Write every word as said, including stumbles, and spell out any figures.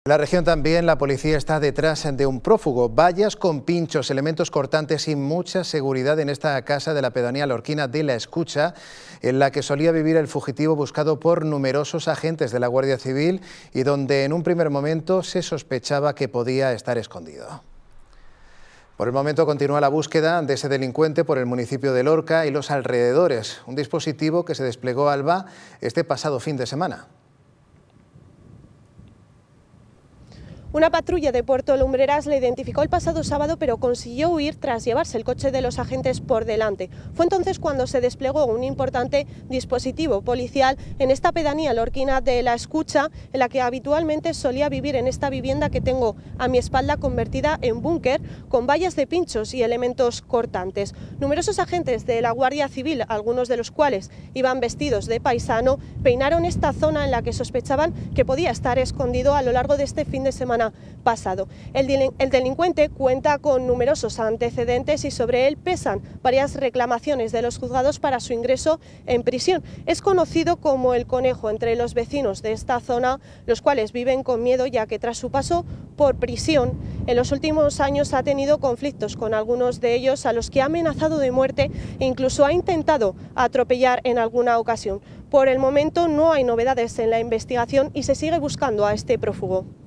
En la región también la policía está detrás de un prófugo. Vallas con pinchos, elementos cortantes y mucha seguridad en esta casa de la pedanía lorquina de La Escucha, en la que solía vivir el fugitivo buscado por numerosos agentes de la Guardia Civil y donde en un primer momento se sospechaba que podía estar escondido. Por el momento continúa la búsqueda de ese delincuente por el municipio de Lorca y los alrededores, un dispositivo que se desplegó a Alba este pasado fin de semana. Una patrulla de Puerto Lumbreras le identificó el pasado sábado, pero consiguió huir tras llevarse el coche de los agentes por delante. Fue entonces cuando se desplegó un importante dispositivo policial en esta pedanía lorquina de La Escucha, en la que habitualmente solía vivir, en esta vivienda que tengo a mi espalda, convertida en búnker, con vallas de pinchos y elementos cortantes. Numerosos agentes de la Guardia Civil, algunos de los cuales iban vestidos de paisano, peinaron esta zona en la que sospechaban que podía estar escondido a lo largo de este fin de semana pasado. El, el delincuente cuenta con numerosos antecedentes y sobre él pesan varias reclamaciones de los juzgados para su ingreso en prisión. Es conocido como el conejo entre los vecinos de esta zona, los cuales viven con miedo, ya que tras su paso por prisión en los últimos años ha tenido conflictos con algunos de ellos, a los que ha amenazado de muerte e incluso ha intentado atropellar en alguna ocasión. Por el momento no hay novedades en la investigación y se sigue buscando a este prófugo.